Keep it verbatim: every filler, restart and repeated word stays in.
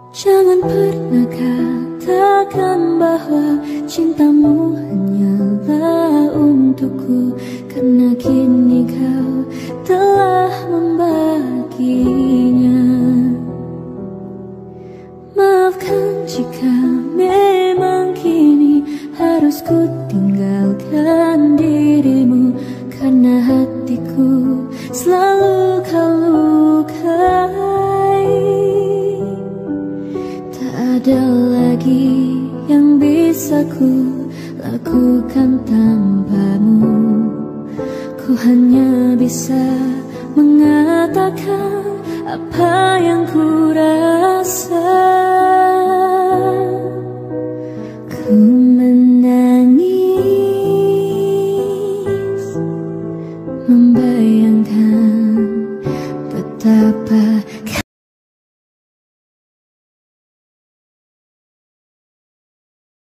Jangan pernah katakan bahwa cintamu hanyalah untukku, karena kini kau telah membaginya. Maafkan jika memang kini harus ku tinggalkan dirimu, karena hatiku selalu kau lukai. Tak ada lagi yang bisa ku lakukan tanpamu. Ku hanya bisa mengatakan apa yang ku rasakan.